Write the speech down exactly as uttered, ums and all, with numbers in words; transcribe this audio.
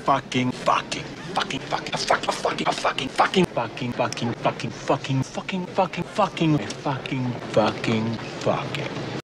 fucking, fucking, fucking, fucking, a fucking, a fucking, a fucking, fucking, fucking, fucking, fucking, fucking, fucking, fucking, fucking, fucking, fucking, fucking.